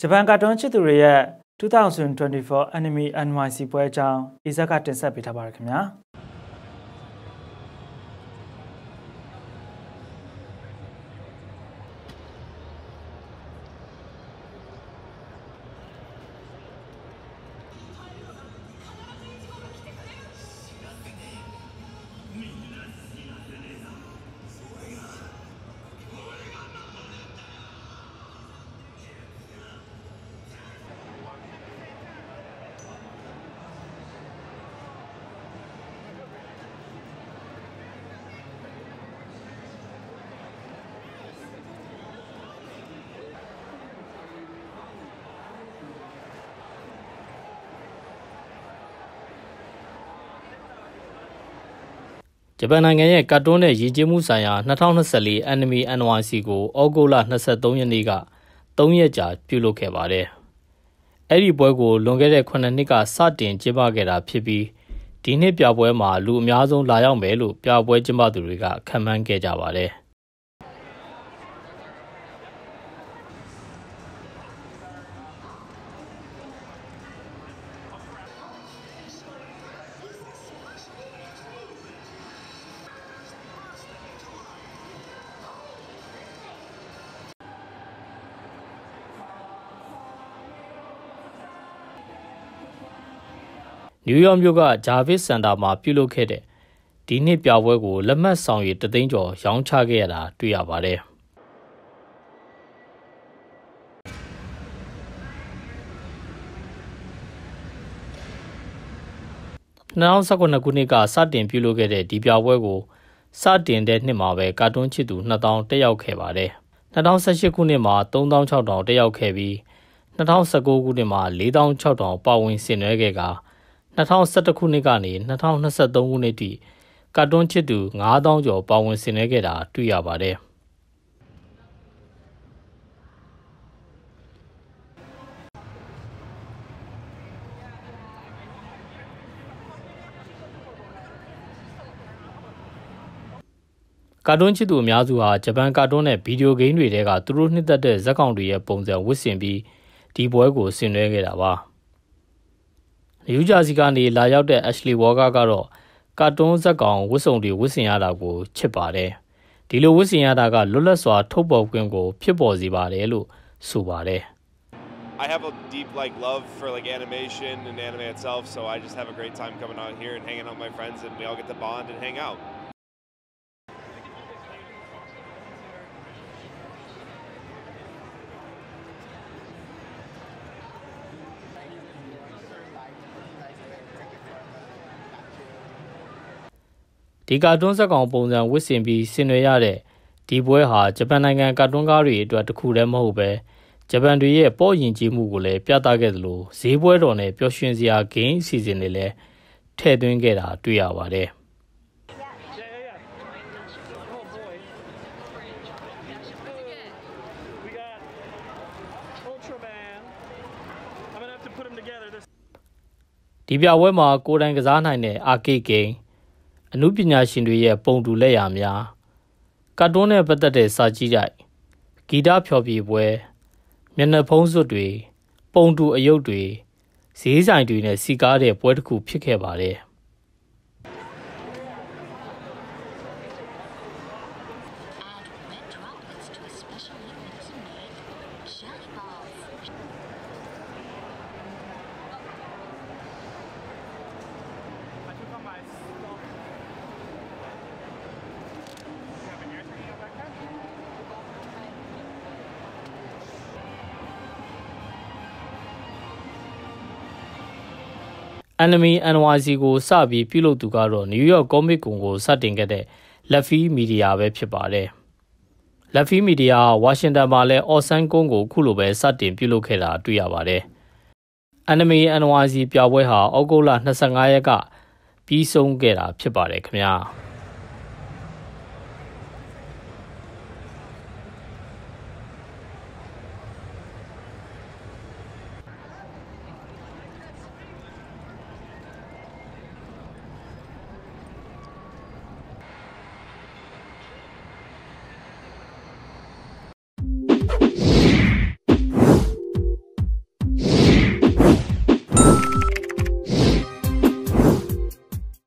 ဂျပန်ကာတွန်းချစ်သူတွေရဲ့2024 Anime NYC ပွဲအကြောင်းအီဇက်ကတင်ဆက်ပေးထားပါရခင်ဗျာဂျပန်နိုင်ငံရဲ့ကာတွန်းနဲ့ရည်ကြည်မှုဆိုင်ရာ2024 Anime NYC ကိုဩဂုတ်လ23ရက်နေ့က3ရက်ကြာပြုလုပ်ခဲ့ပါတယ်။အဲ့ဒီပွဲကိုလွန်ခဲ့တဲ့9နှစ်ကစတင်ကျင်းပခဲ့တာဖြစ်ပြီးဒီနှစ်ပြပွဲမှာလူအများဆုံးလာရောက်မယ်လို့ပြပွဲကျင်းပသူတွေကခန့်မှန်းခဲ့ကြပါတယ်။နယူးယောက်မြို့ကဂျာဗစ်စင်တာမှာပြုလုပ်ခဲ့တဲ့ဒီနှစ်ပြပွဲကိုလက်မှတ်ဆောင်ရည်3သိန်းကျော်ရောင်းချခဲ့ရတာတွေ့ရပါတယ်။2019ခုနှစ်ကစတင်ပြုလုပ်ခဲ့တဲ့ဒီပြပွဲကိုစတင်တဲ့နှစ်မှာပဲကာတွန်းချစ်သူ2000တက်ရောက်ခဲ့ပါတယ်။2018ခုနှစ်မှာ3600တက်ရောက်ခဲ့ပြီး2019ခုနှစ်မှာ4600ပါဝင်ဆင်နွှဲခဲ့ကာ2011ခုနှစ်ကနေ2023ခုနှစ်ထိကာတွန်းချစ်သူ9000ကျော်ပါဝင်ဆင်နွှဲခဲ့တာတွေ့ရပါတယ်။ကာတွန်းချစ်သူအများစုဟာဂျပန်ကာတွန်းနဲ့ဗီဒီယိုဂိမ်းတွေထဲကသူတို့နှစ်သက်တဲ့ဇာတ်ကောင်တွေရဲ့ပုံစံဝတ်ဆင်ပြီးဒီပွဲကိုဆင်နွှဲခဲ့တာပါ။နယူးဂျာစီကနေလာရောက်တဲ့ Ashley Walker ကတော့ကာတွန်းဇာတ်ကောင်ဝတ်စုံတွေဝတ်ဆင်ရတာကိုချစ်ပါတယ်။ဒီလိုဝတ်ဆင်ရတာကလွတ်လပ်စွာထုတ်ဖော်ခွင့်ကိုဖြစ်ပေါ်စေပါတယ်လို့ဆိုပါတယ်။ I have a deep love for animation and anime itself, so I just have a great time coming out here and hanging out with my friends, and we all get to bond and hang out. ဒီကာတွန်းဇာတ်ကောင်ပုံစံဝတ်ဆင်ပြီးဆင်နွှဲရတဲ့ဒီပွဲဟာဂျပန်နိုင်ငံကာတွန်းကားတွေအတွက်တစ်ခုတည်းမဟုတ်ပဲဂျပန်တွေရဲ့ပေါ်ယဉ်ကျေးမှုကိုလည်းပြသခဲ့သလိုဈေးပွဲတော်နဲ့ပျော်ရွှင်စရာဂိမ်းအစီအစဉ်တွေလည်းထည့်သွင်းခဲ့တာတွေ့ရပါတယ်။ဒီပြပွဲမှာကိုယ်တိုင်ကစားနိုင်တဲ့အာကေ့ဂိမ်းအနုပညာရှင်တွေရဲ့ပုံတူလက်ရာများကာတွန်းနဲ့ပတ်သက်တဲ့စာကြည့်တိုက်ဂီတဖျော်ဖြေပွဲမျက်နှာဖုံးစွပ်တွေပုံတူအယုတ်တွေဈေးဆိုင်တွေနဲ့စီကားတဲ့ပွဲတစ်ခုဖြစ်ခဲ့ပါတယ်Anime NYC ကိုစပြီးပြုလုပ်သူကတော့နယူးယောက်ကောမစ်ကွန်ကိုစတင်ခဲ့တဲ့ Luffy Media ပဲဖြစ်ပါတယ်။ Luffy Media ဝါရှင်တန်မှာလည်းအော်ဆန်ကွန်ကိုခုလိုပဲစတင်ပြုလုပ်ခဲ့တာတွေ့ရပါတယ်။ Anime NYC ပြပွဲဟာဩဂုတ်လ25ရက်ကပြီးဆုံးခဲ့တာဖြစ်ပါတယ်ခင်ဗျာ။